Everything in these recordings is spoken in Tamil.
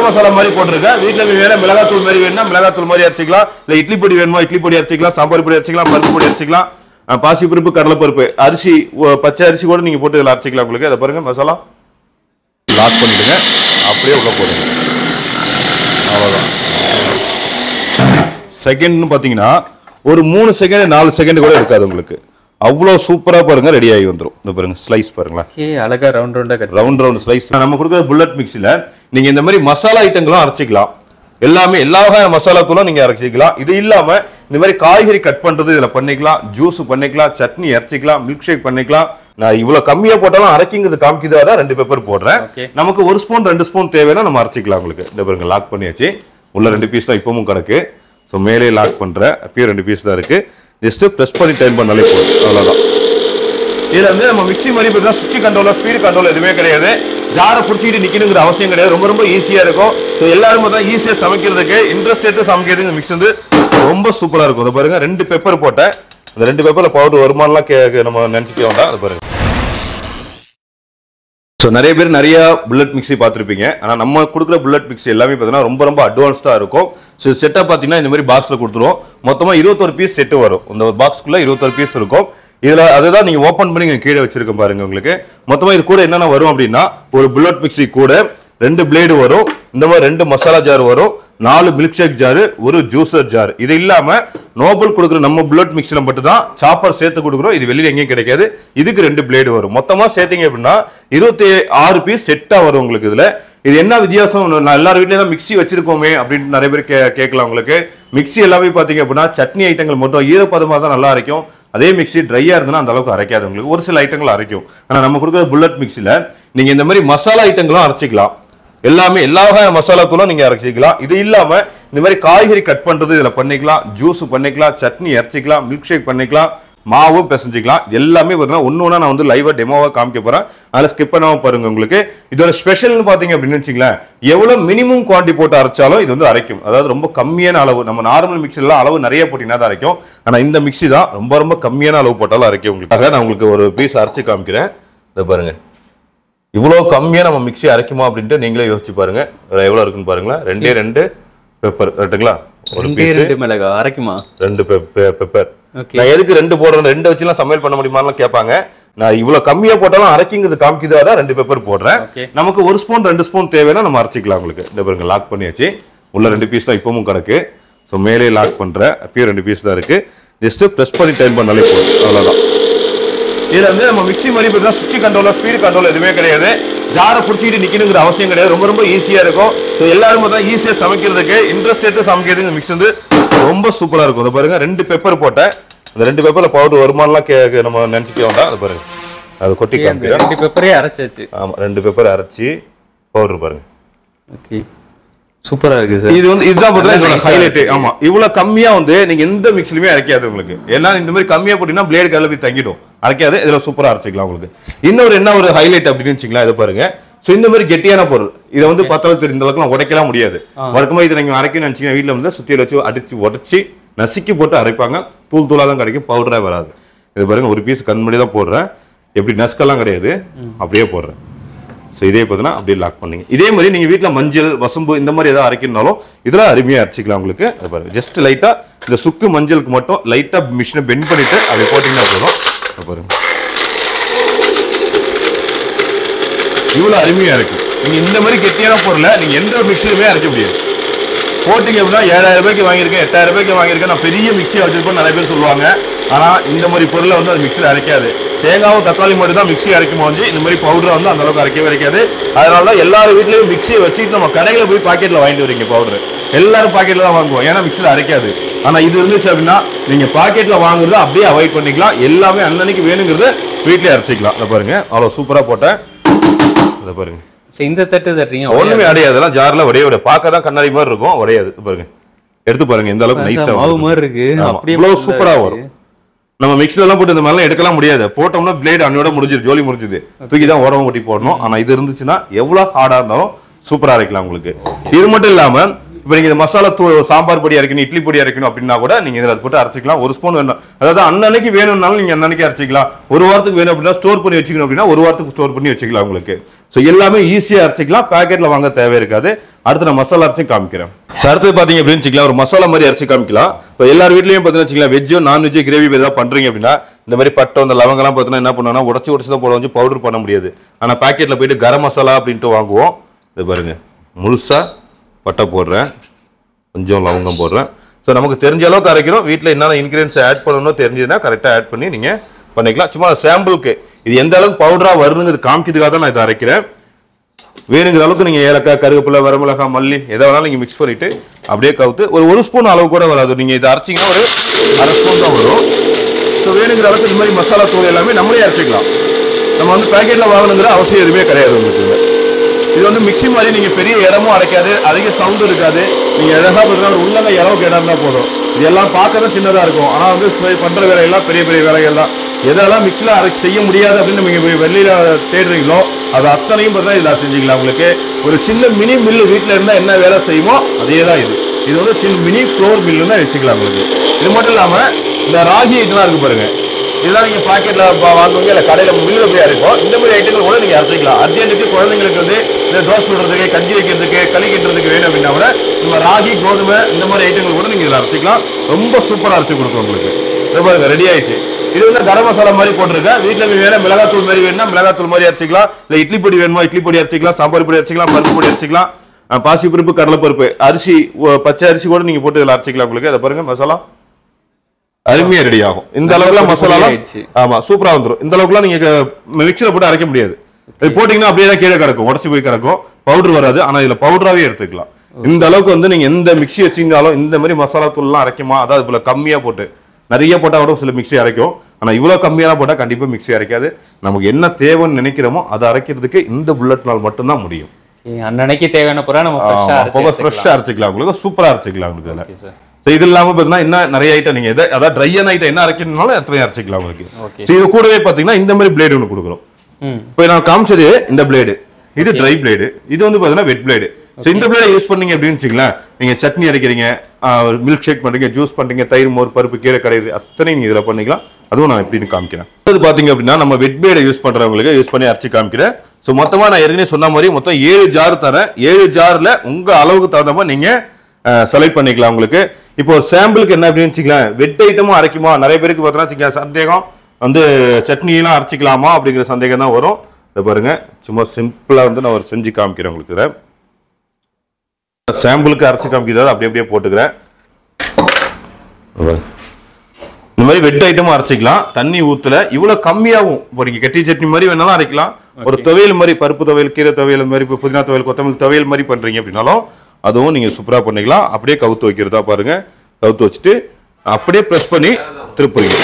மசாலா மாதிரி போட்டிருக்கேன். வீட்டில் வேணும் மிளகாத்தூள் மாதிரி வேணும்னா மிளகாத்தூள் மாதிரி அரைச்சிக்கலாம். இல்லை இட்லி பொடி வேணுமா இட்லி பொடி அரைச்சிக்கலாம், சாம்பார் பொடி அரைச்சிக்கலாம், பருப்பு பொடி அரைச்சிக்கலாம், பாசி பருப்பு கடலைப்பருப்பு அரிசி பச்சை அரிசி கூட நீங்கள் போட்டு இதில் அரைச்சிக்கலாம். உங்களுக்கு அதை பாருங்க மசாலா லாக் பண்ணிடுங்க, அப்படியே உள்ள போடுங்க. அவ்வளோதான். செகண்ட்னு பார்த்தீங்கன்னா ஒரு 3 செகண்ட் 4 செகண்ட் கூட இருக்காது உங்களுக்கு. அவ்வளோ சூப்பரா பாருங்க ரெடி ஆகி வந்துடும். இந்த பாருங்க ஸ்லைஸ் பாருங்களேன், அழகா ரவுண்ட் ஸ்லைஸ். நம்ம கொடுக்குற புல்லட் மிக்ஸில நீங்க இந்த மாதிரி மசாலா ஐட்டங்களும் அரைச்சிக்கலாம். எல்லாமே எல்லா வகையான மசாலா தூளும் நீங்க அரைச்சிக்கலாம். இது இல்லாம இந்த மாதிரி காய்கறி கட் பண்றது இதுல பண்ணிக்கலாம், ஜூஸ் பண்ணிக்கலாம், சட்னி அரைச்சிக்கலாம், மில்க் ஷேக் பண்ணிக்கலாம். நான் இவ்வளவு கம்மியா போட்டாலும் அரைக்கிங்கிறது காமிக்குதான் 2 பெப்பர் போடுறேன். நமக்கு 1 ஸ்பூன் 2 ஸ்பூன் தேவைன்னா நம்ம அரைச்சிக்கலாம். உங்களுக்கு இந்த பாருங்க லாக் பண்ணியாச்சு. உள்ள 2 பீஸ் தான் இப்பவும் கிடக்கு. ஸோ மேலே லாக் பண்றேன், அப்பயும் 2 பீஸ் தான் இருக்கு. ஜஸ்ட் ப்ரெஸ் பண்ணி டைம் பண்ணாலே போதும், அவ்வளவுதான். இதுல வந்து நம்ம மிக்ஸி மாதிரி பார்த்தா சுவிட்ச் கண்ட்ரோல் ஸ்பீடு கண்ட்ரோல் எதுவுமே கிடையாது. ஜாரை பிடிச்சிட்டு நிக்கணுங்கிற அவசியம் கிடையாது. ரொம்ப ஈஸியா இருக்கும். ஸோ எல்லாரும் தான் ஈஸியா சமைக்கிறதுக்கு இன்ட்ரெஸ்ட் எடுத்து சமைக்கிறதுக்கு இந்த மிக்ஸ் வந்து ரொம்ப சூப்பரா இருக்கும். அதை பாருங்க 2 பெப்பர் போட்டேன். அந்த 2 பெப்பர்ல பவுடர் வருமானலாம் நம்ம நினைச்சிக்க வேண்டாம். அதை பாருங்க. ஸோ நிறைய பேர் நிறைய புல்லட் மிக்ஸி பார்த்துருப்பீங்க. ஆனால் நம்ம கொடுக்குற புல்லட் மிக்ஸி எல்லாமே பார்த்தீங்கன்னா ரொம்ப அட்வான்ஸ்டாக இருக்கும். ஸோ செட்டாக பார்த்தீங்கன்னா இந்த மாதிரி பாக்ஸில் கொடுத்துருவோம். மொத்தமாக 21 பீஸ் செட்டு வரும். இந்த பாக்ஸ்க்குள்ள 21 பீஸ் இருக்கும். இதுல அதுதான் நீங்க ஓபன் பண்ணி கீழே வச்சிருக்கேன் பாருங்க. உங்களுக்கு மொத்தமா இது கூட என்னென்ன வரும் அப்படின்னா ஒரு புல்லட் மிக்ஸி கூட 2 பிளேடு வரும், இந்த மாதிரி 2 மசாலா ஜார் வரும், 4 மில்க் ஷேக் ஜார், ஒரு ஜூசர் ஜார். இது இல்லாம நோபல் கொடுக்குற நம்ம புல்லட் மிக்ஸில மட்டும் தான் சாப்பர் சேர்த்து கொடுக்குறோம். இது வெளியில எங்கேயும் கிடைக்காது. இதுக்கு 2 பிளேடு வரும். மொத்தமா சேர்த்தீங்க அப்படின்னா 26 பீஸ் செட்டா வரும் உங்களுக்கு. இதுல இது என்ன வித்தியாசம்? நான் எல்லாரும் வீட்லயும் தான் மிக்ஸி வச்சிருக்கோமே அப்படின்னு நிறைய பேர் கேட்கலாம். உங்களுக்கு மிக்ஸி எல்லாமே பாத்தீங்க அப்படின்னா சட்னி ஐட்டங்கள் மட்டும் ஈரப்பதமா தான் நல்லா அரைக்கும். அதே மிக்ஸி ட்ரையா இருந்தா அந்த அளவுக்கு அரைக்காது. உங்களுக்கு ஒரு சில ஐட்டங்கள் அரைக்கும். ஆனா நம்ம கொடுக்குற புல்லட் மிக்ஸில நீங்க இந்த மாதிரி மசாலா ஐட்டங்களும் அரைச்சிக்கலாம். எல்லாமே எல்லா வகையான மசாலா தூளும் நீங்க அரைச்சிக்கலாம். இது இல்லாம இந்த மாதிரி காய்கறி கட் பண்றது இதுல பண்ணிக்கலாம், ஜூஸ் பண்ணிக்கலாம், சட்னி அரைச்சிக்கலாம், மில்க் ஷேக் பண்ணிக்கலாம், மாவும் பிசைஞ்சிக்கலாம். எல்லாமே பார்த்தீங்கன்னா ஒன்னொன்னா நான் வந்து லைவா டெமோவா காமிக்க போறேன். அதில் ஸ்கிப் பண்ணாம பாருங்க. உங்களுக்கு இதோட ஸ்பெஷல்னு பாத்தீங்க அப்படின்னு வச்சுங்களேன், எவ்வளவு மினிமம் குவான்டிட்டி போட்டு அரைச்சாலும் இது வந்து அரைக்கும். அதாவது ரொம்ப கம்மியான அளவு. நம்ம நார்மல் மிக்ஸில அளவு நிறைய போட்டீங்கன்னா தான் அரைக்கும். ஆனா இந்த மிக்ஸி தான் ரொம்ப கம்மியான அளவு போட்டாலும் அரைக்கும். உங்களுக்கு நான் உங்களுக்கு ஒரு பீஸ் அரைச்சு காமிக்கிறேன். இதை பாருங்க, இவ்வளவு கம்மியா நம்ம மிக்ஸி அரைக்குமா அப்படின்ட்டு நீங்களே யோசிச்சு பாருங்க. எவ்வளவு இருக்குன்னு பாருங்களேன். 2 பெப்பர் கரெக்டுங்களா? ஒரு பீஸ் மிளகா அரைக்குமா? 2 பெப்பர். நான் எதுக்கு 2 போடுறேன், 2 வச்சுலாம் சமையல் பண்ண முடியுமான்னு கேட்பாங்க. நான் இவ்வளவு கம்மியா போட்டாலும் அரைக்கிங்கிறது காமிக்குதான் 2 பெப்பர் போடுறேன். நமக்கு 1 ஸ்பூன் 2 ஸ்பூன் தேவைன்னா நம்ம அரைச்சிக்கலாம். உங்களுக்கு இந்த பாருங்க லாக் பண்ணியாச்சு. உள்ள 2 பீஸ் தான் இப்பவும் கிடக்கு. ஸோ மேலே லாக் பண்றேன், அப்பயும் 2 பீஸ் தான் இருக்கு. ஜஸ்ட் ப்ரெஸ் பண்ணி டைம் பண்ணாலே போதும், அவ்வளவுதான். இதுல வந்து நம்ம மிக்ஸி மாதிரி பார்த்தா சுவிட்ச் கண்ட்ரோல் ஸ்பீடு கண்ட்ரோல் எதுவுமே கிடையாது. ஜாரை பிடிச்சிட்டு நிக்கணுங்கிற அவசியம் கிடையாது. ரொம்ப ஈஸியா இருக்கும். ஸோ எல்லாரும் தான் ஈஸியா சமைக்கிறதுக்கு இன்ட்ரெஸ்ட் எடுத்து சமைக்கிறதுக்கு இந்த மிக்ஸ் வந்து ரொம்ப சூப்பரா இருக்கும். அதை பாருங்க 2 பெப்பர் போட்டேன். அந்த 2 பெப்பர்ல பவுடர் வருமானலாம் நம்ம நினைச்சிக்க வேண்டாம். அதை பாருங்க, அதை கொட்டி காமிக்கிறேன். 2 பெப்பரே அரைச்சாச்சு. ஆமா 2 பெப்பர் அரைச்சி பவுடர் பாருங்க. ஓகே, சூப்பரா இருக்கு சார். இது வந்து இதுதான் பார்த்தா இதோட ஹைலைட். ஆமா இவ்வளவு கம்மியா வந்து நீங்க எந்த மிக்ஸ்லயுமே அரைக்காது உங்களுக்கு. ஏன்னா இந்த மாதிரி கம்மியா போட்டீங்கன்னா பிளேடு கல்ல போய் தங்கிடும், அரைக்காது. இதுல சூப்பரா அரைச்சிக்கலாம் உங்களுக்கு. இன்னொரு என்ன ஒரு ஹைலைட் அப்படின்னு வச்சுக்கலாம். இதை பாருங்க. சோ இந்த மாதிரி கெட்டியான பொருள் இதை வந்து பத்தளவு தெரிந்த அளவுக்கு உடைக்கலாம் முடியாது. வழக்கமா இதை நீங்க அரைக்கணும்னு நினைச்சீங்கன்னா வீட்டுல வந்து சுத்தியில வச்சு அடிச்சு உடச்சி நசுக்கி போட்டு அரைப்பாங்க. தூளா தான் கிடைக்கும், பவுடரா வராது. இது பாருங்க ஒரு பீஸ் கண்மணி தான் போடுறேன். எப்படி நசுக்கெல்லாம் கிடையாது, அப்படியே போடுறேன். ஸோ இதே பார்த்தீங்கன்னா அப்படியே லாக் பண்ணீங்க. இதே மாதிரி நீங்க வீட்டில் மஞ்சள் வசம்பு இந்த மாதிரி ஏதாவது அரைக்கணும்னாலும் இதெல்லாம் அருமையாக அரைச்சிக்கலாம் உங்களுக்கு. அது பாருங்க ஜஸ்ட் லைட்டா இந்த சுக்கு மஞ்சளுக்கு மட்டும் லைட்டா மிஷினை பெண்ட் பண்ணிட்டு அப்படி போட்டீங்கன்னா போதும். பாருங்க இவ்வளவு அருமையா இருக்கு. நீங்க இந்த மாதிரி கெட்டியான பொருளை நீங்க எந்த மிக்சிலுமே அரைக்க முடியாது. போட்டிங்க அப்படின்னா 7000 ரூபாய்க்கு வாங்கியிருக்கேன், 8000 ரூபாய்க்கு வாங்கியிருக்கேன், நான் பெரிய மிக்சி வச்சிருப்பேன் நிறைய பேர் சொல்லுவாங்க. ஆனா இந்த மாதிரி பொருளை வந்து அது மிக்சியில் அரைக்காது. தேங்காவும் தக்காளி மட்டும் தான் மிக்சி அரைக்கும் போது இந்த மாதிரி பவுடரை வந்து அந்த அளவுக்கு அரைக்கவே அரைக்காது. அதனால தான் எல்லாரும் வீட்லயும் மிக்சியை வச்சுட்டு நம்ம கடையில் போய் பாக்கெட்ல வாங்கிட்டு வரீங்க பவுடர். எல்லாரும் பாக்கெட்ல தான் வாங்குவோம், ஏன்னா மிக்சியில் அரைக்காது. ஆனா இது இருந்துச்சு அப்படின்னா நீங்க பாக்கெட்ல வாங்குறத அப்படியே அவாய்ட் பண்ணிக்கலாம். எல்லாமே அன்னன்னைக்கு வேணுங்கிறத வீட்லயே அரைச்சிக்கலாம். அதை பாருங்க அவ்வளவு சூப்பரா போட்டேன். அதை பாருங்க இந்த தட்டு தட்டுறீங்க ஒண்ணுமே அடையாது. அதெல்லாம் ஜார்ல உடைய பார்க்க தான் கண்ணாடி மாதிரி இருக்கும், உடையாது. பாருங்க எடுத்து பாருங்க எந்த அளவுக்கு நைஸா மாவு மாதிரி இருக்கு. அப்படியே சூப்பரா வரும். நம்ம மிக்ஸில எல்லாம் போட்டு இந்த மாதிரிலாம் எடுக்கலாம் முடியாது. போட்டோம்னா பிளேடு அன்னோட முடிஞ்சிரு, ஜோலி முடிஞ்சுது, தூக்கி தான் உடம்பு கொட்டி போடணும். ஆனா இது இருந்துச்சுன்னா எவ்வளவு ஹார்டா இருந்தாலும் சூப்பரா அரைக்கலாம் உங்களுக்கு. இது மட்டும் இல்லாம இப்ப நீங்க மசாலா சாம்பார் பொடி அரைக்கணும், இட்லி பொடி அரைக்கணும் அப்படின்னா கூட நீங்க இதில் போட்டு அரைச்சிக்கலாம். 1 ஸ்பூன் வேணும், அதாவது அன்னன்னைக்கு வேணும்னாலும் நீங்க அன்னன்னைக்கு அரைச்சிக்கலாம். ஒரு வாரத்துக்கு வேணும் அப்படின்னா ஸ்டோர் பண்ணி வச்சுக்கணும் அப்படின்னா 1 வாரத்துக்கு ஸ்டோர் பண்ணி வச்சுக்கலாம் உங்களுக்கு. ஸோ எல்லாமே ஈஸியாக அரைச்சிக்கலாம், பேக்கெட்டில் வாங்க தேவை இருக்காது. அடுத்து நான் மசாலா அரைச்சி காமிக்கிறேன். ஸோ அடுத்து பார்த்தீங்க அப்படின்னு வச்சுக்கலாம், ஒரு மசாலா மாதிரி அரைச்சி காமிக்கலாம். இப்போ எல்லார் வீட்லையும் பார்த்தீங்கன்னா வச்சுக்கலாம், வெஜ்ஜோ நான்வெஜ்ஜோ கிரேவி ஏதாவது பண்ணுறீங்க அப்படின்னா இந்த மாதிரி பட்டம் இந்த லவங்கெல்லாம் பார்த்தீங்கன்னா என்ன பண்ணுவோம்னா உடச்சி தான் போட வச்சு பவுடர் பண்ண முடியாது. ஆனால் பேக்கெட்டில் போயிட்டு கரம் மசாலா அப்படின்ட்டு வாங்குவோம். இது பாருங்க, முழுசாக பட்டை போடுறேன், கொஞ்சம் லவங்கம் போடுறேன். ஸோ நமக்கு தெரிஞ்ச அளவுக்கு அரைக்கிறோம். வீட்டில் என்னென்ன இன்கிரியன்ஸ் ஆட் பண்ணணும் தெரிஞ்சதுன்னா கரெக்டாக ஆட் பண்ணி நீங்கள் பண்ணிக்கலாம். சும்மா சாம்பிளுக்கு இது எந்த அளவுக்கு பவுடராக வருதுங்கிறது காமிக்கிறதுக்காக தான் நான் இதை அரைக்கிறேன். வேணுங்கிற அளவுக்கு நீங்கள் ஏலக்காய், கருவேப்பிலை, வரமிளகாய், மல்லி எதை வேணாலும் நீங்கள் மிக்ஸ் பண்ணிவிட்டு அப்படியே கவுத்து ஒரு ஸ்பூன் அளவு கூட வராது. நீங்கள் இதை அரைச்சிங்கன்னா ஒரு அரை ஸ்பூன் தான் வரும். ஸோ வேணுங்கிற அளவுக்கு இந்த மாதிரி மசாலா தூள் எல்லாமே நம்மளே அரைச்சிக்கலாம். நம்ம வந்து பேக்கெட்டில் வாங்கணுங்கிற அவசியம் எதுவுமே கிடையாது உங்களுக்கு. இது வந்து மிக்சி மாதிரி நீங்கள் பெரிய இடமும் அரைக்காது, அதிக சவுண்டு இருக்காது. நீங்கள் எதாவது பார்த்தீங்கன்னா உள்ளங்க அளவுக்கு இடம் தான் போதும். இது எல்லாம் பார்க்க தான் சின்னதாக இருக்கும், ஆனால் வந்து பண்ணுற வேலையெல்லாம் பெரிய பெரிய வேலைகள் தான். எதெல்லாம் மிக்சியில் அரைச்சி செய்ய முடியாது அப்படின்னு நீங்கள் வெளியில் தேடுறீங்களோ அது அத்தனையும் பார்த்தா இதில் செஞ்சுக்கலாம். உங்களுக்கு ஒரு சின்ன மினி மில்லு வீட்டில் இருந்தால் என்ன வேலை செய்யுமோ அதே தான் இது. இது வந்து சின்ன மினி ஃப்ளோர் மில்லுன்னு வச்சுக்கலாம் உங்களுக்கு. இது மட்டும் இல்லாமல் இந்த ராகி இதெல்லாம் இருக்கு பாருங்க, இதெல்லாம் நீங்கள் பாக்கெட்டில் வாங்குவீங்க, இல்லை கடையில் மில்லில் போய் அரைப்போம். இந்த மாதிரி ஐட்டங்கள் கூட நீங்கள் அரைச்சிக்கலாம். அர்ஜென்ட்டுக்கு குழந்தைங்களுக்கு வந்து இந்த தோசை சுடுறதுக்கு, கஞ்சி வைக்கிறதுக்கு, களி கட்டுறதுக்கு வேணும் அப்படின்னா கூட நம்ம ராகி, கோதுமை இந்த மாதிரி ஐட்டங்கள் கூட நீங்கள் இதில் அரைச்சிக்கலாம். ரொம்ப சூப்பராக அரைச்சி கொடுக்கும் உங்களுக்கு. பாருங்க ரெடி ஆயிடுச்சு. இது வந்து கரம் மசாலா மாதிரி போட்டிருக்கேன். வீட்டில் வேணும் மிளகாத்தூள் மாதிரி வேணும்னா மிளகாத்தூள் மாதிரி அரைச்சிக்கலாம். இல்லை இட்லி பொடி வேணுமா இட்லி பொடி அரைச்சிக்கலாம், சாம்பார் பொடி அரைச்சிக்கலாம், பருப்பு பொடி அரைச்சிக்கலாம், பாசி பருப்பு, கடலைப்பருப்பு, அரிசி, பச்சை அரிசி கூட நீங்கள் போட்டு இதில் அரைச்சிக்கலாம். உங்களுக்கு அதை பாருங்க மசாலா அருமையா ரெடி ஆகும். இந்த அளவுக்குலாம் மசாலா ஆமா சூப்பரா வந்துடும். இந்த அளவுக்குலாம் நீங்க மிக்சில போட்டு அரைக்க முடியாது. இது போட்டீங்கன்னா அப்படியே தான் கீழே கிடக்கும், உடச்சி போய் கிடக்கும், பவுடர் வராது. ஆனா இதுல பவுடராவே எடுத்துக்கலாம். இந்த அளவுக்கு வந்து நீங்க எந்த மிக்சி வச்சிருந்தாலும் இந்த மாதிரி மசாலா தூள் எல்லாம் அரைக்குமா, அதாவது இதுல கம்மியா போட்டு, நிறைய போட்டா கூட சில மிக்சி அரைக்கும். ஆனா இவ்வளவு கம்மியா போட்டா கண்டிப்பா மிக்சி அரைக்காது. நமக்கு என்ன தேவைன்னு நினைக்கிறோமோ அதை அரைக்கிறதுக்கு இந்த புல்லட் நாள் மட்டும்தான் முடியும். அன்னைக்கு தேவையான பொருள் நம்ம ஃப்ரெஷ்ஷா அரைச்சிக்கலாம். உங்களுக்கு சூப்பரா அரைச்சிக்கலாம். உங்களுக்கு இது இல்லாம பாத்தீங்கன்னா என்ன நிறைய ஐட்டம் நீங்க அதாவது ட்ரையான ஐட்டம் என்ன அரைக்கணும்னாலும் எத்தனை அரைச்சிக்கலாம் உங்களுக்கு. இது கூடவே பாத்தீங்கன்னா இந்த மாதிரி பிளேடு ஒன்று கொடுக்குறோம். இப்போ நான் காமிச்சது இந்த பிளேடு, இது ட்ரை பிளேடு, இது வந்து பாத்தீங்கன்னா வெட் பிளேடு. இந்த பிளேடை யூஸ் பண்ணீங்க அப்படின்னு வச்சுக்கலாம், நீங்க சட்னி அரைக்கிறீங்க, மில்க் ஷேக் பண்றீங்க, ஜூஸ் பண்றீங்க, தயிர், மோர், பருப்பு, கீரை கடையுது, அத்தனை நீங்க இதுல பண்ணிக்கலாம். அதுவும் நான் எப்படின்னு காமிக்கிறேன். அது பாத்தீங்க அப்படின்னா நம்ம வெட் பிளேடை யூஸ் பண்றவங்களுக்கு யூஸ் பண்ணி அரைச்சி காமிக்கிறேன். ஸோ மொத்தமா நான் ஏற்கனவே சொன்ன மாதிரி மொத்தம் 7 ஜார் தரேன். 7 ஜார்ல உங்க அளவுக்கு தகுந்த மாதிரி நீங்க செலக்ட் பண்ணிக்கலாம். உங்களுக்கு இப்போ ஒரு சாம்பிளுக்கு என்ன அப்படின்னு வச்சுக்கலாம், வெட் ஐட்டமும் அரைக்குமா, நிறைய பேருக்கு பார்த்தீங்கன்னா சந்தேகம் வந்து சட்னியெல்லாம் அரைச்சிக்கலாமா அப்படிங்கிற சந்தேகம் தான் வரும். இதை பாருங்க, சும்மா சிம்பிளா வந்து நான் ஒரு செஞ்சு காமிக்கிறேன் உங்களுக்கு. இதை சாம்பிளுக்கு அரைச்சி காமிக்கிறது அப்படியே அப்படியே போட்டுக்கிறேன். இந்த மாதிரி வெட் ஐட்டமும் அரைச்சிக்கலாம், தண்ணி ஊத்துல இவ்வளவு கம்மியாகும். இப்போ நீங்க கெட்டி சட்னி மாதிரி வேணாலும் அரைக்கலாம், ஒரு துவையல் மாதிரி, பருப்பு துவையல், கீரை துவையல் மாதிரி, புதினா துவையல், கொத்தமல்லி துவையல் மாதிரி பண்றீங்க அப்படின்னாலும் அதுவும் நீங்க சூப்பரா பண்ணிக்கலாம். அப்படியே கவுத்து வைக்கிறதா பாருங்க, கவுத்து வச்சுட்டு அப்படியே பிரஸ் பண்ணி திருப்புறீங்க.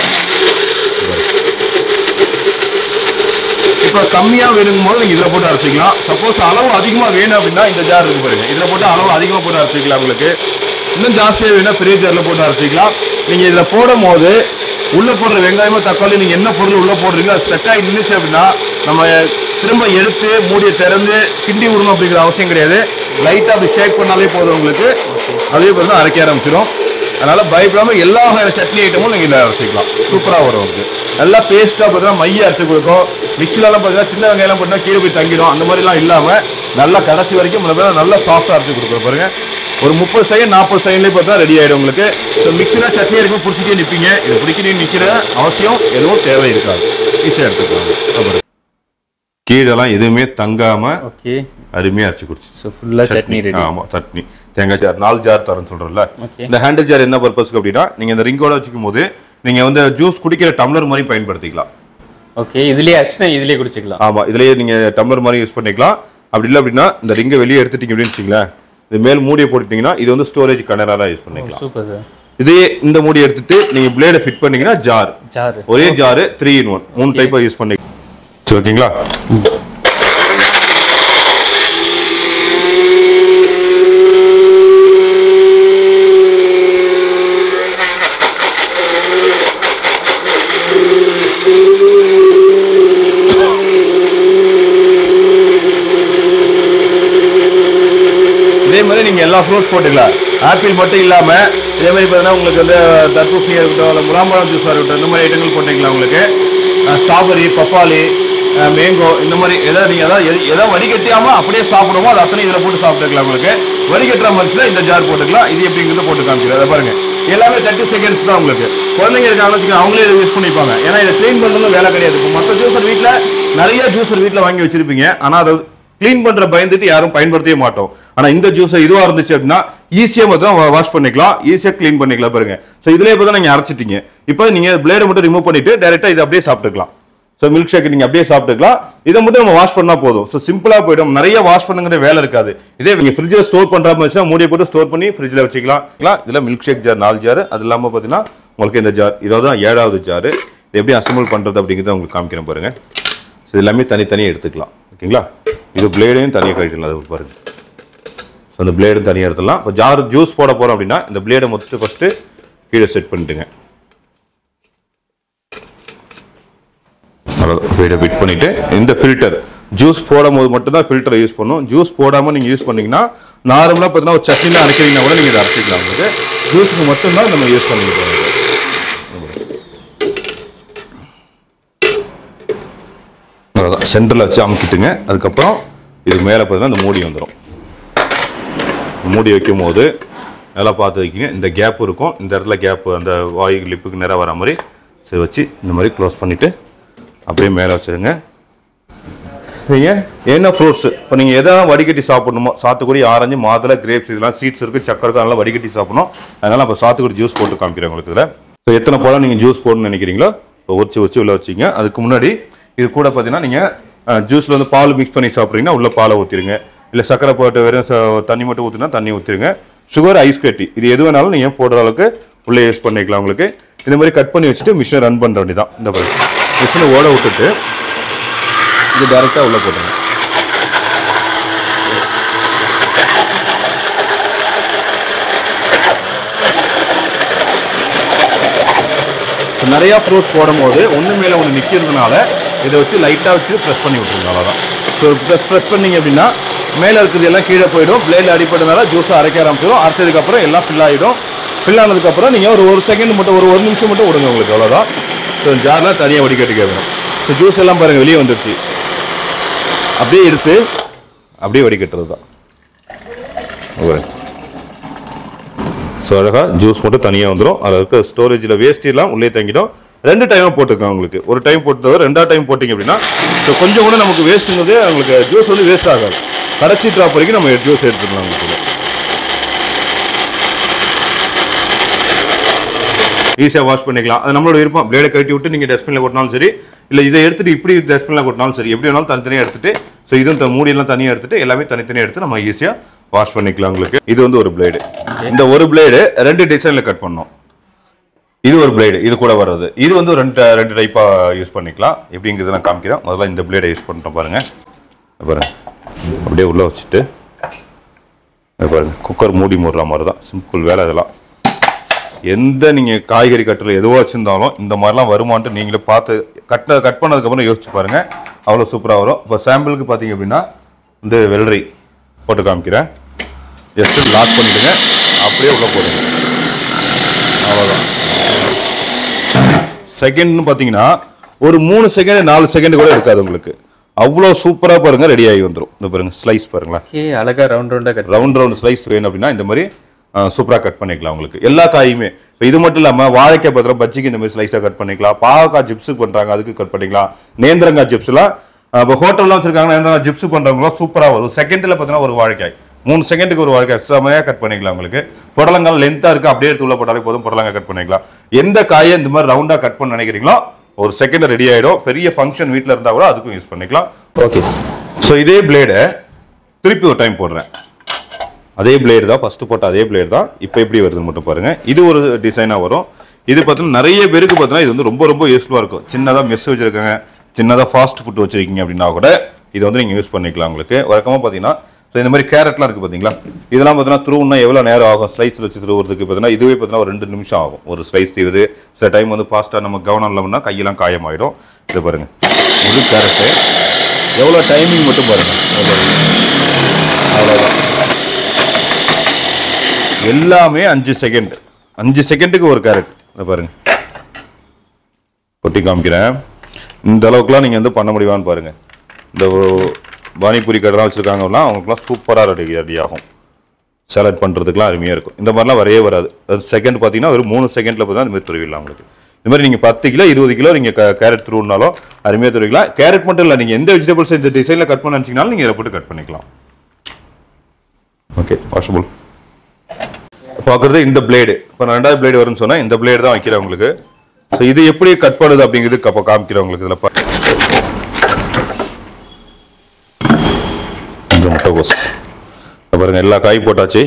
இப்போ கம்மியா வேணுங்கும் போது நீங்க இதுல போட்டு அரைச்சிக்கலாம். சப்போஸ் அளவு அதிகமா வேணும் அப்படின்னா இந்த ஜார் இருக்கு பாருங்க, இதுல போட்டு அளவு அதிகமா போட்டு அரைச்சிக்கலாம். உங்களுக்கு இன்னும் ஜாஸ்தியா வேணா பெரிய ஜார்ல போட்டு அரைச்சிக்கலாம். நீங்க இதுல போடும் போது உள்ள போடுற வெங்காயமோ தக்காளி நீங்க என்ன பொருள் உள்ள போடுறீங்க அது செட் ஆகி நின்றுச்சு அப்படின்னா நம்ம திரும்ப எடுத்து மூடியை திறந்து கிண்டி விடணும் அப்படிங்கிற அவசியம் கிடையாது. லைட்டா அப்படி ஷேக் பண்ணாலே போதும் உங்களுக்கு, அதே போல தான் அரைக்க ஆரம்பிச்சிடும். அதனால பயப்படாம எல்லா வகையான சட்னி ஐட்டமும் நீங்க இதில் அரைச்சிக்கலாம். சூப்பரா வரும் உங்களுக்கு. நல்லா பேஸ்டா பார்த்தீங்கன்னா மைய அரைச்சி கொடுக்கும். மிக்சிலலாம் பார்த்தீங்கன்னா சின்ன வெங்காயம் பார்த்தீங்கன்னா கீழே போய் தங்கிடும். அந்த மாதிரிலாம் இல்லாம நல்லா கடைசி வரைக்கும் நல்லா சாஃப்டா அரைச்சி கொடுக்குறோம் பாருங்க. ஒரு 30 செகண்ட் 40 செகண்ட்லேயே பார்த்தா ரெடி ஆயிடும் உங்களுக்கு. ஸோ மிக்சினா சட்னி இருக்கும் பிடிச்சிட்டே நிற்பீங்க. இது பிடிக்கணும் நிற்கிற அவசியம் எதுவும் தேவை இருக்காது, ஈஸியாக எடுத்துக்கலாம். கீழெல்லாம் எதுவுமே தங்காம அருமையா அரைச்சி குடிச்சு. ஆமா சட்னி தேங்காய் ஜார் 4 ஜார் தரேன்னு சொல்றேன்ல. இந்த ஹேண்டில் ஜார் என்ன பர்பஸ்க்கு அப்படின்னா நீங்க இந்த ரிங்கோட வச்சுக்கும் போது நீங்க வந்து ஜூஸ் குடிக்கிற டம்ளர் மாதிரி பயன்படுத்திக்கலாம். ஓகே, இதுலயே அஷ்னா இதுலயே குடிச்சிக்கலாம். ஆமா, இதுலயே நீங்க டம்ளர் மாதிரி யூஸ் பண்ணிக்கலாம். அப்படி இல்லை அப்படின்னா இந்த ரிங்கை வெளியே எடுத்துட்டீங்க அப்படின்னு வச்சுங்களேன், இது மேல் மூடியை போட்டுட்டீங்கன்னா இது வந்து ஸ்டோரேஜ் கண்டெய்னரா யூஸ் பண்ணிக்கலாம். Super sir. இதே இந்த மூடி எடுத்துட்டு நீங்க பிளேட ஃபிட் பண்ணீங்கன்னா ஜார் ஒரே ஜார் 3 in 1 3 டைப்பா யூஸ் பண்ணிக்கலாம். ஓகேங்களா? இதே மாதிரி நீங்க எல்லா ஃப்ரூட்ஸ் போட்டுக்கலாம். ஆப்பிள் மட்டும் இல்லாம இதே மாதிரி பார்த்தீங்கன்னா உங்களுக்கு வந்து தர்பூசணியாக இருக்கட்டும், இல்லை முலாம்பழம் ஜூஸாக இருக்கட்டும், இந்த மாதிரி ஐட்டங்கள் போட்டுக்கலாம். உங்களுக்கு ஸ்ட்ராபெரி, பப்பாளி, மேங்கோ இந்த மாதிரி எதாவது நீங்க எதாவது வடிகட்டியாம அப்படியே சாப்பிடுவோம், அது அத்தனை இதுல போட்டு சாப்பிட்டுக்கலாம். உங்களுக்கு வடிகட்டுற மாதிரி இந்த ஜார் போட்டுக்கலாம். இது எப்படிங்கிறத போட்டு காமிக்கிறேன். அதை பாருங்க, எல்லாமே 30 செகண்ட்ஸ் தான். உங்களுக்கு குழந்தைங்க இருக்காங்க, அவங்களே இதை யூஸ் பண்ணிப்பாங்க. ஏன்னா இதை க்ளீன் பண்றது வேலை கிடையாது. இப்போ மற்ற ஜூஸர் வீட்டுல நிறைய ஜூஸர் வீட்டுல வாங்கி வச்சிருப்பீங்க, ஆனா அதை க்ளீன் பண்ற பயந்துட்டு யாரும் பயன்படுத்தவே மாட்டோம். ஆனா இந்த ஜூஸர் இதுவா இருந்துச்சு அப்படின்னா ஈஸியா மட்டும் வாஷ் பண்ணிக்கலாம், ஈஸியா க்ளீன் பண்ணிக்கலாம். பாருங்க, ஸோ இதுலயே இப்போ தான் நீங்க அரைச்சிட்டீங்க. இப்போ நீங்க பிளேடை மட்டும் ரிமூவ் பண்ணிட்டு டைரக்டா இதை அப்படியே சாப்பிட்டுக்கலாம். ஸோ மில்க் ஷேக் நீங்க அப்படியே சாப்பிட்டுக்கலாம். இதை மட்டும் நம்ம வாஷ் பண்ணா போதும். ஸோ சிம்பிளா போயிடும், நிறைய வாஷ் பண்ணுங்கிற வேலை இருக்காது. இதே நீங்க ஃப்ரிட்ஜில் ஸ்டோர் பண்ற மாதிரி மூடியை போட்டு ஸ்டோர் பண்ணி ஃப்ரிட்ஜில் வச்சுக்கலாம். இதுல மில்க் ஷேக் ஜார் 4 ஜார், அது இல்லாம பாத்தீங்கன்னா உங்களுக்கு இந்த ஜார், இதான் 7வது ஜார். இது எப்படி அசம்பிள் பண்றது அப்படிங்கிறத உங்களுக்கு காமிக்கிறேன் பாருங்க. ஸோ எல்லாமே தனித்தனியாக எடுத்துக்கலாம். ஓகேங்களா, இது பிளேடையும் தனியாக கழிக்கலாம். அது பாருங்க, ஸோ அந்த பிளேடும் தனியாக எடுத்துடலாம். இப்போ ஜார் ஜூஸ் போட போறோம் அப்படின்னா இந்த பிளேடை மொத்தம் ஃபர்ஸ்ட் கீழே செட் பண்ணிட்டுங்க. ஃபிட் பண்ணிட்டு இந்த ஃபில்டர் ஜூஸ் போடும் போது மட்டும் தான் ஃபில்டரை யூஸ் பண்ணும். ஜூஸ் போடாம நீங்க யூஸ் பண்ணீங்கன்னா நார்மலா பார்த்தீங்கன்னா ஒரு சட்னிலாம் அரைக்கிறீங்கன்னா கூட நீங்க இதை அரைச்சிக்கலாம். உங்களுக்கு ஜூஸுக்கு மட்டும் தான் நம்ம யூஸ் பண்ணிக்கலாம். சென்டர்ல வச்சு அமுக்கிட்டுங்க. அதுக்கப்புறம் இது மேலே பார்த்தீங்கன்னா இந்த மூடி வந்துடும். மூடி வைக்கும் போது நல்லா பார்த்து வைக்கிங்க. இந்த கேப் இருக்கும், இந்த இடத்துல கேப் அந்த வாயு லிப்புக்கு நேராக வர மாதிரி சரி வச்சு இந்த மாதிரி க்ளோஸ் பண்ணிட்டு அப்படியே மேலே வச்சுருங்க. நீங்கள் என்ன ஃப்ரூட்ஸ் இப்போ நீங்கள் எதாவது வடிகட்டி சாப்பிடணுமோ, சாத்துக்குடி, ஆரஞ்சு, மாதுளை, கிரேப்ஸ், இதெல்லாம் சீட்ஸ் இருக்குது, சக்கரை இருக்குது, அதெல்லாம் வடிகட்டி சாப்பிடணும். அதனால் இப்போ சாத்துக்குடி ஜூஸ் போட்டு காமிக்கிறேன் உங்களுக்கு. இதில் ஸோ எத்தனை பழம் நீங்கள் ஜூஸ் போடணும்னு நினைக்கிறீங்களோ உரிச்சு உள்ள வச்சுங்க. அதுக்கு முன்னாடி இது கூட பார்த்தீங்கன்னா நீங்கள் ஜூஸில் வந்து பால் மிக்ஸ் பண்ணி சாப்பிட்றீங்கன்னா உள்ள பாலை ஊற்றிடுங்க. இல்லை சக்கரை போட்டு வெறும் தண்ணி மட்டும் ஊற்றினா தண்ணி ஊற்றிடுங்க. சுகர், ஐஸ் கட்டி, இது எது வேணாலும் நீங்கள் போடுற அளவுக்கு உள்ளே யூஸ் பண்ணிக்கலாம். உங்களுக்கு இந்த மாதிரி கட் பண்ணி வச்சுட்டு மிஷினை ரன் பண்ணுற வேண்டியதான். இந்த பாருங்க, மிஷினை ஓட விட்டுட்டு இது டைரெக்டாக உள்ளே போட்டுருங்க. நிறையா ஃப்ரூட்ஸ் போடும் போது ஒன்று மேலே ஒன்று நிற்கிறதுனால இதை வச்சு லைட்டாக வச்சு ப்ரெஸ் பண்ணி விட்டுருங்க. அவ்வளோதான். ஸோ ப்ரெஸ் பண்ணிங்க அப்படின்னா மேலே இருக்கிறது எல்லாம் கீழே போயிடும். பிளேடில் அடிப்பட்டனால ஜூஸை அரைக்க ஆரம்பிச்சிடும். அரைச்சதுக்கப்புறம் எல்லாம் ஃபில் ஆகிடும். ஃபில் ஆனதுக்கப்புறம் நீங்கள் ஒரு செகண்ட் மட்டும் ஒரு நிமிஷம் மட்டும் விடுங்க உங்களுக்கு. அவ்வளோதான். ஸோ ஜார்லாம் தனியாக வடிகட்டிக்க வேணும். ஸோ ஜூஸ் எல்லாம் பாருங்கள் வெளியே வந்துடுச்சு. அப்படியே எடுத்து அப்படியே வடிகட்டுறது தான். ஸோ அழகாக ஜூஸ் மட்டும் தனியாக வந்துடும். அதில் இருக்க ஸ்டோரேஜில் வேஸ்டெல்லாம் உள்ளே தங்கிடும். 2 டைமாக போட்டுருக்கோம் உங்களுக்கு. ஒரு டைம் போட்டு 2ஆவது டைம் போட்டிங்க அப்படின்னா ஸோ கொஞ்சம் கூட நமக்கு வேஸ்ட்டுங்கிறது உங்களுக்கு ஜூஸ் வந்து வேஸ்ட் ஆகாது. கடைசி ட்ராப் வரைக்கும் நம்ம ஜூஸ் எடுத்துக்கலாம். உங்களுக்கு ஈஸியாக வாஷ் பண்ணிக்கலாம். அது நம்மளோட விருப்பம். பிளேடை கட்டி விட்டு நீங்கள் டஸ்ட்பினில் கொட்டினாலும் சரி, இல்லை இதை எடுத்துகிட்டு இப்படி டஸ்ட்பினில் கொட்டினாலும் சரி, எப்படி வேணாலும் தனித்தனியாக எடுத்துகிட்டு ஸோ இதுவும் மூடியெல்லாம் தனியாக எடுத்துகிட்டு எல்லாமே தனித்தனியாக எடுத்து நம்ம ஈஸியாக வாஷ் பண்ணிக்கலாம். உங்களுக்கு இது வந்து ஒரு பிளேடு. இந்த ஒரு பிளேடு 2 டிசைனில் கட் பண்ணோம். இது ஒரு பிளேடு, இது கூட வர்றது. இது வந்து ரெண்டு டைப்பாக யூஸ் பண்ணிக்கலாம். எப்படிங்கிறத நான் காமிக்கிறேன். முதல்ல இந்த பிளேடை யூஸ் பண்ணிட்டோம் பாருங்கள். பாருங்கள், அப்படியே உள்ளே வச்சுட்டு பாருங்கள், குக்கர் மூடி மூடுற மாதிரி தான். சிம்பிள் வேலை. இதெல்லாம் எந்த நீங்கள் காய்கறி கட்டில் எதுவோ வச்சுருந்தாலும் இந்த மாதிரிலாம் வருமானட்டு நீங்களே பார்த்து கட் பண்ணதுக்கப்புறம் யோசிச்சு பாருங்கள். அவ்வளோ சூப்பராக வரும். இப்போ சாம்பிளுக்கு பார்த்தீங்க அப்படின்னா இந்த வெள்ளரி போட்டு காமிக்கிறேன். ஜஸ்ட்டு லாக் பண்ணிவிடுங்க, அப்படியே உள்ளே போடுங்க. அவ்வளோதான். செகண்ட்னு பார்த்தீங்கன்னா ஒரு 3 செகண்ட் 4 செகண்ட் கூட இருக்காது உங்களுக்கு. அவ்வளோ சூப்பராக பாருங்கள் ரெடி ஆகி வந்துடும். இந்த பாருங்கள் ஸ்லைஸ் பாருங்களேன். அழகாக ரவுண்ட் ஸ்லைஸ் வேணும் அப்படின்னா இந்த மாதிரி சூப்பராக கட் பண்ணிக்கலாம். உங்களுக்கு எல்லா காயுமே இப்போ இது மட்டும் இல்லாமல் வாழைக்காய் பத்திரம் பஜ்ஜிக்கு இந்த மாதிரி ஸ்லைஸாக கட் பண்ணிக்கலாம். பாவக்காய் ஜிப்ஸுக்கு பண்ணுறாங்க, அதுக்கு கட் பண்ணிக்கலாம். நேந்திரங்காய் ஜிப்ஸ்லாம் இப்போ ஹோட்டல்லாம் வச்சிருக்காங்க. நேந்திரங்காய் ஜிப்ஸ் பண்ணுறவங்களாம் சூப்பராக வரும். செகண்டில் பார்த்தீங்கன்னா ஒரு வாழைக்காய் 3 செகண்டுக்கு ஒரு வாழைக்காய் செமையாக கட் பண்ணிக்கலாம். உங்களுக்கு புடலங்காய் லென்த்தாக இருக்குது, அப்படியே எடுத்து உள்ள போட்டாலே போதும். புடலங்காய் கட் பண்ணிக்கலாம். எந்த காயை இந்த மாதிரி ரவுண்டாக கட் பண்ண நினைக்கிறீங்களோ ஒரு செகண்ட் ரெடி ஆகிடும். பெரிய ஃபங்க்ஷன் வீட்டில் இருந்தால் கூட அதுக்கும் யூஸ் பண்ணிக்கலாம். ஓகே. ஸோ இதே பிளேடை திருப்பி ஒரு டைம் போடுறேன். அதே பிளேடு தான், ஃபஸ்ட்டு போட்ட அதே பிளேடு தான். இப்போ எப்படி வருதுன்னு மட்டும் பாருங்கள். இது ஒரு டிசைனாக வரும். இது பார்த்தீங்கன்னா நிறைய பேருக்கு பார்த்தீங்கன்னா இது வந்து ரொம்ப யூஸ்ஃபுல்லாக இருக்கும். சின்னதாக மெஸ் வச்சுருக்காங்க, சின்னதாக ஃபாஸ்ட் ஃபுட் வச்சுருக்கீங்க அப்படின்னா கூட இதை வந்து நீங்கள் யூஸ் பண்ணிக்கலாம். உங்களுக்கு வழக்கமாக பார்த்தீங்கன்னா ஸோ இந்த மாதிரி கேரட்லாம் இருக்குது பார்த்தீங்களா, இதெல்லாம் பார்த்தீங்கன்னா த்ரூன்னா எவ்வளோ நேரம் ஆகும் ஸ்லைஸில் வச்சு த்ரூவதுக்கு பார்த்தீங்கன்னா இதுவே பார்த்தீங்கன்னா ஒரு 2 நிமிஷம் ஆகும் ஒரு ஸ்லைஸ் தீவுது. சில டைம் வந்து ஃபாஸ்ட்டாக நம்ம கவனம் இல்லாமல்னா கையெல்லாம் காயமாயிடும். இதை பாருங்கள், முழு கேரட்டு எவ்வளோ டைமிங் மட்டும் பாருங்கள். அவ்வளோதான். எல்லாமே 5 செகண்ட், 5 செகண்டுக்கு ஒரு கேரட். இதை பாருங்க, கொட்டி காமிக்கிறேன். இந்த அளவுக்குலாம் நீங்கள் வந்து பண்ண முடியுமான்னு பாருங்கள். இந்த பானிபூரி கடைலாம் வச்சுருக்காங்கன்னா அவங்களுக்குலாம் சூப்பராக ரெடி ஆகும். சேலட் பண்ணுறதுக்குலாம் அருமையாக இருக்கும். இந்த மாதிரிலாம் வரவே வராது. அது செகண்ட் பார்த்தீங்கன்னா ஒரு 3 செகண்டில் பார்த்தீங்கன்னா இந்த மாதிரி துருவிடலாம் உங்களுக்கு. இந்த மாதிரி நீங்கள் 10 கிலோ 20 கிலோ நீங்கள் கேரட் துருவினாலும் அருமையாக துருவிக்கலாம். கேரட் மட்டும் இல்லை, நீங்கள் எந்த வெஜிடபிள்ஸ் இந்த டிசைனில் கட் பண்ண நினச்சிங்கனாலும் நீங்கள் இதை போட்டு கட் பண்ணிக்கலாம். Okay, washable. பார்க்குறது இந்த பிளேடு. இப்போ நான் 2வது பிளேடு வரும்னு சொன்னால் இந்த பிளேடு தான் வைக்கிறேன் உங்களுக்கு. ஸோ இது எப்படி கட் பண்ணுது அப்படிங்கிறது அப்போ காமிக்கிறேன் உங்களுக்கு. இதில் கொஞ்சம் முட்டைகோஸ் பாருங்க, எல்லா காய் போட்டாச்சு.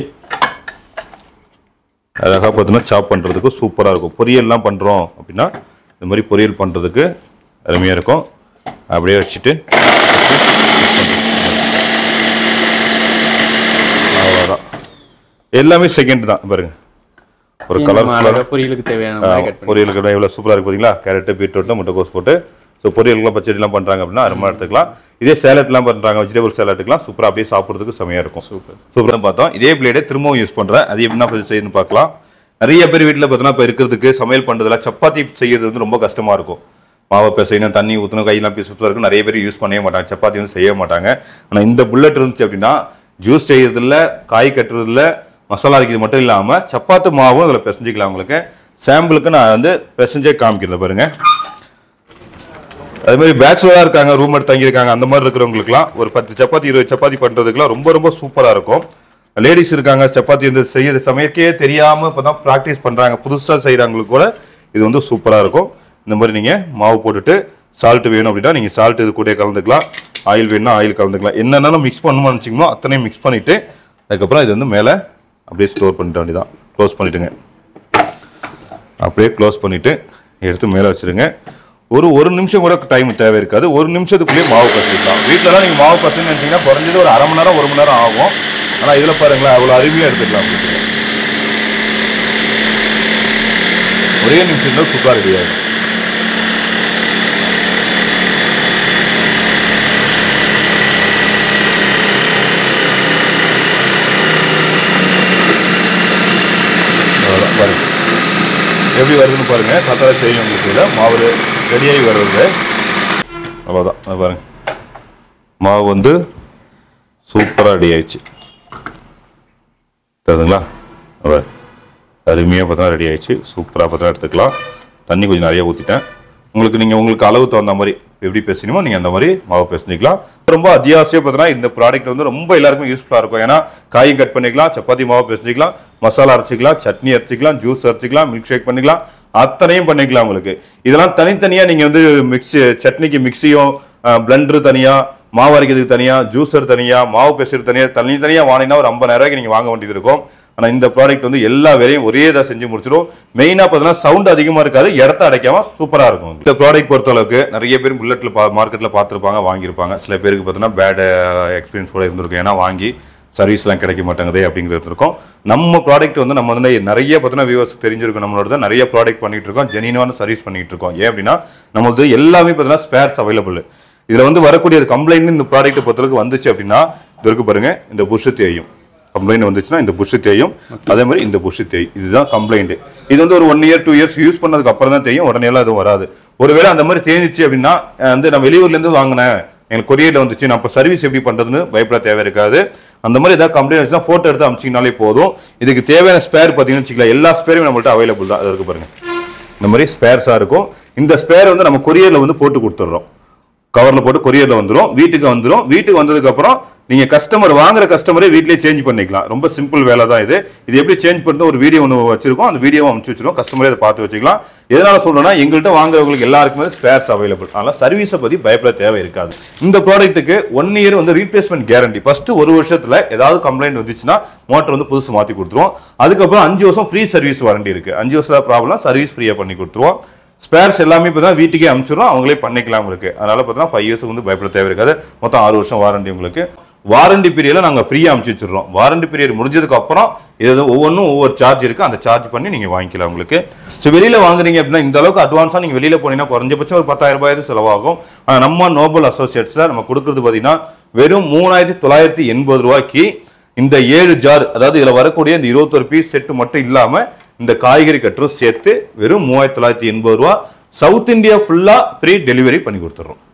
அழகாக பார்த்தீங்கன்னா சாப் பண்ணுறதுக்கு சூப்பராக இருக்கும். பொரியல்லாம் பண்ணுறோம் அப்படின்னா இந்த மாதிரி பொரியல் பண்ணுறதுக்கு அருமையாக இருக்கும். அப்படியே வச்சுட்டு அவ்வளோதான். எல்லாமே செகண்ட் தான் பாருங்க. ஒரு கலர் பொரியலுக்கு தேவையான பொரியலுக்கு எவ்வளோ சூப்பராக இருக்கு பார்த்தீங்களா? கேரட்டு, பீட்ரூட்டில் முட்டைகோஸ் போட்டு ஸோ பொரியலுக்குலாம் பச்சடிலாம் பண்ணுறாங்க அப்படின்னா அருமா எடுத்துக்கலாம். இதே சேலட்லாம் பண்ணுறாங்க, வெஜிடபிள் சேலட்டுக்குலாம் சூப்பராக அப்படியே சாப்பிட்றதுக்கு செமையாக இருக்கும். சூப்பராக பார்த்தோம். இதே பிளேடே திரும்பவும் யூஸ் பண்ணுறேன். அது எப்படின்னா செய்யணும்னு பார்க்கலாம். நிறைய பேர் வீட்டில் பார்த்தீங்கன்னா இப்போ இருக்கிறதுக்கு சமையல் பண்ணுறதுல சப்பாத்தி செய்யறது வந்து ரொம்ப கஷ்டமாக இருக்கும். மாவை பிசையணும், தண்ணி ஊற்றணும், கையெல்லாம் பீஸ் இருக்கும். நிறைய பேர் யூஸ் பண்ணவே மாட்டாங்க, சப்பாத்தி வந்து செய்ய மாட்டாங்க. ஆனால் இந்த புல்லட் இருந்துச்சு அப்படின்னா ஜூஸ் செய்யறதில்ல, காய் கட்டுறதில்ல, மசாலா அரைக்கிறது மட்டும் இல்லாமல் சப்பாத்தி மாவும் இதில் பிசைஞ்சிக்கலாம். உங்களுக்கு சாம்பிளுக்கு நான் வந்து பிசைஞ்சே காமிக்கிறேன் பாருங்க. அது மாதிரி பேச்சுலராக இருக்காங்க, ரூம் எடுத்து தங்கியிருக்காங்க, அந்த மாதிரி இருக்கிறவங்களுக்குலாம் ஒரு 10 சப்பாத்தி 20 சப்பாத்தி பண்ணுறதுக்குலாம் ரொம்ப ரொம்ப சூப்பராக இருக்கும். லேடிஸ் இருக்காங்க, சப்பாத்தி வந்து செய்ய சமையற்கே தெரியாமல் இப்போ தான் ப்ராக்டிஸ் பண்ணுறாங்க, புதுசாக செய்கிறவங்களுக்கு கூட இது வந்து சூப்பராக இருக்கும். இந்த மாதிரி நீங்கள் மாவு போட்டுட்டு சால்ட்டு வேணும் அப்படின்னா நீங்கள் சால்ட் இது கூட கலந்துக்கலாம். ஆயில் வேணும்னா ஆயில் கலந்துக்கலாம். என்னென்னாலும் மிக்ஸ் பண்ணணும்னு நினச்சிங்களோ அத்தனையும் மிக்ஸ் பண்ணிவிட்டு அதுக்கப்புறம் இது வந்து மேலே அப்படியே ஸ்டோர் பண்ணிட்டு வேண்டியதான். க்ளோஸ் பண்ணிவிட்டுங்க. அப்படியே க்ளோஸ் பண்ணிவிட்டு எடுத்து மேலே வச்சுருங்க. ஒரு நிமிஷம் கூட டைம் தேவை இருக்காது. 1 நிமிஷத்துக்குள்ளேயே மாவு பசைக்கலாம். வீட்டிலலாம் நீங்கள் மாவு பசங்க நினச்சிங்கன்னா குறைஞ்சது ஒரு 1/2 மணி நேரம் 1 மணி நேரம் ஆகும். ஆனால் இதில் பாருங்களேன் அவ்வளோ அருமையாக எடுத்துக்கலாம். ஒரே நிமிஷம் தான் சூப்பராக ரெடி ஆகும். பாருங்க எப்படி வருதுன்னு பாருங்க. பார்த்தா தெரியும் உங்களுக்கு. இதில் மாவு ரெடியாகி வருது. அவ்வளோதான் பாருங்க, மாவு வந்து சூப்பராக ரெடி ஆயிடுச்சு. தெரியுதுங்களா? அருமையாக பார்த்தா ரெடி ஆயிடுச்சு. சூப்பராக பார்த்தா எடுத்துக்கலாம். தண்ணி கொஞ்சம் நிறைய ஊற்றிட்டேன். உங்களுக்கு அளவு தகுந்த மாதிரி எப்படி பேசணுமோ நீங்கள் அந்த மாதிரி மாவு பேசிக்கலாம். ரொம்ப அத்தியாவசியம் பார்த்தீங்கன்னா இந்த ப்ராடக்ட் வந்து ரொம்ப எல்லாருக்கும் யூஸ்ஃபுல்லாக இருக்கும். ஏன்னா காயும் கட் பண்ணிக்கலாம், சப்பாத்தி மாவு பேசிக்கலாம், மசாலா அரைச்சிக்கலாம், சட்னி அரைச்சிக்கலாம், ஜூஸ் அரைச்சிக்கலாம், மில்க் ஷேக் பண்ணிக்கலாம், அத்தனையும் பண்ணிக்கலாம். உங்களுக்கு இதெல்லாம் தனித்தனியாக நீங்கள் வந்து சட்னிக்கு மிக்சியும் பிளண்டர் தனியாக, மாவு அரைக்கிறதுக்கு தனியாக, ஜூஸர் தனியாக, மாவு பேசுறது தனியாக வாங்கினா ஒரு 50,000 ரூபாய்க்கு நீங்கள் வாங்க வேண்டியது இருக்கும். ஆனால் இந்த ப்ராடக்ட் வந்து எல்லா வேலையும் ஒரே இதாக செஞ்சு முடிச்சிடும். மெயினாக பார்த்தீங்கன்னா சவுண்ட் அதிகமாக இருக்காது, இடத்த அடைக்காம சூப்பராக இருக்கும். இந்த ப்ராடக்ட் பொறுத்த அளவுக்கு நிறைய பேர் புல்லட்டில் மார்க்கெட்டில் பார்த்துருப்பாங்க, வாங்கியிருப்பாங்க. சில பேருக்கு பார்த்தீங்கன்னா பேட் எக்ஸ்பீரியன்ஸ் கூட இருந்திருக்கும். ஏன்னா வாங்கி சர்வீஸ்லாம் கிடைக்க மாட்டேங்குது அப்படிங்கிறது இருக்கும். நம்ம ப்ராடக்ட் வந்து நம்ம வந்து நிறைய பார்த்தீங்கன்னா வியூவர்ஸ் தெரிஞ்சிருக்கும். நம்மளோட தான் நிறைய ப்ராடக்ட் பண்ணிட்டு இருக்கோம், ஜெனியூனான சர்வீஸ் பண்ணிட்டு இருக்கோம். ஏன் அப்படின்னா நம்மளது எல்லாமே பார்த்தீங்கன்னா ஸ்பேர்ஸ் அவைலபிள். இதில் வந்து வரக்கூடிய கம்ப்ளைண்ட் இந்த ப்ராடக்ட் பொறுத்தளவுக்கு வந்துச்சு அப்படின்னா இதற்கு பாருங்க, இந்த புஷ் தேயும் கம்ப்ளைண்ட் வந்துச்சுன்னா இந்த புஷ் தேயும், அதே மாதிரி இந்த புஷ் தேயும். இதுதான் கம்ப்ளைண்ட். இது வந்து ஒரு 1 இயர் 2 இயர்ஸ் யூஸ் பண்ணதுக்கு அப்புறம் தான் தெரியும், உடனே எல்லாம் எதுவும் வராது. ஒருவேளை அந்த மாதிரி தேஞ்சிச்சு அப்படின்னா வந்து நான் வெளியூர்லேருந்து வாங்கினேன், எனக்கு கொரியரில் வந்துச்சு, நான் இப்போ சர்வீஸ் எப்படி பண்ணுறதுன்னு பயப்பட தேவை இருக்காது. அந்த மாதிரி ஏதாவது கம்ப்ளைண்ட் வந்துச்சுன்னா ஃபோட்டோ எடுத்து அமிச்சிங்கனாலே போதும். இதுக்கு தேவையான ஸ்பேர் பார்த்தீங்கன்னு வச்சுக்கலாம், எல்லா ஸ்பேருமே நம்மள்ட்ட அவைலபிள் தான். அது இருக்கு பாருங்க, இந்த மாதிரி ஸ்பேர்ஸாக இருக்கும். இந்த ஸ்பேர் வந்து நம்ம கொரியரில் வந்து போட்டு கொடுத்துட்றோம். கவரில் போட்டு கொரியரில் வந்துடும், வீட்டுக்கு வந்துடும். வீட்டுக்கு வந்ததுக்கப்புறம் நீங்கள் கஸ்டமர் வாங்குற கஸ்டமரே வீட்டிலே சேஞ்ச் பண்ணிக்கலாம். ரொம்ப சிம்பிள் வேலை தான் இது. இது எப்படி சேஞ்ச் பண்ணுறது ஒரு வீடியோ ஒன்று வச்சிருக்கோம், அந்த வீடியோவை அனுப்பிச்சு வச்சிருக்கோம். கஸ்டமரே அதை பார்த்து வச்சுக்கலாம். எதனால சொல்கிறேன்னா எங்கள்கிட்ட வாங்குறவங்களுக்கு எல்லாருக்குமே ஸ்பேர்ஸ் அவைலபிள். அதனால் சர்வீஸை பற்றி பயப்பட தேவை இருக்காது. இந்த ப்ராடக்ட்டுக்கு 1 இயர் வந்து ரீப்ளேஸ்மெண்ட் கேரண்டி. ஃபர்ஸ்ட் 1 வருஷத்தில் ஏதாவது கம்ப்ளைண்ட் வந்துச்சுன்னா மோட்டர் வந்து புதுசு மாற்றி கொடுத்துருவோம். அதுக்கப்புறம் 5 வருஷம் ஃப்ரீ சர்வீஸ் வாரண்டி இருக்குது. 5 வருஷம் ப்ராப்ளம் சர்வீஸ் ஃப்ரீயாக பண்ணி கொடுத்துருவோம். ஸ்பேர்ஸ் எல்லாமே இப்போ தான் வீட்டுக்கே அனுப்பிச்சிடும், அவங்களே பண்ணிக்கலாம் உங்களுக்கு. அதனால பார்த்தீங்கன்னா 5 இயர்ஸ் வந்து பயப்பட தேவை இருக்காது. மொத்தம் 6 வருஷம் வாரண்டி உங்களுக்கு. வாரண்டி பீரியடில் நாங்கள் ஃப்ரீயாக அனுப்பிச்சு வச்சிடுறோம். வாரண்டி பீரியட் முடிஞ்சதுக்கு அப்புறம் இது ஒவ்வொன்றும் ஒவ்வொரு சார்ஜ் இருக்குது, அந்த சார்ஜ் பண்ணி நீங்கள் வாங்கிக்கலாம் உங்களுக்கு. ஸோ வெளியில் வாங்குறீங்க அப்படின்னா இந்த அளவுக்கு அட்வான்ஸாக நீங்கள் வெளியில் போனீங்கன்னா குறைஞ்சபட்சம் ஒரு 10,000 ரூபாய் செலவாகும். ஆனால் நம்ம நோபல் அசோசியேட்ஸில் நம்ம கொடுக்குறது பார்த்தீங்கன்னா வெறும் 3,980 ரூபாய்க்கு இந்த 7 ஜார், அதாவது இதில் வரக்கூடிய இந்த 21 பீஸ் செட்டு மட்டும் இல்லாமல் இந்த காய்கறி கட்டரும் சேர்த்து வெறும் 3,980 ரூபா. சவுத் இந்தியா ஃபுல்லா ஃப்ரீ டெலிவரி பண்ணி கொடுத்துறோம்.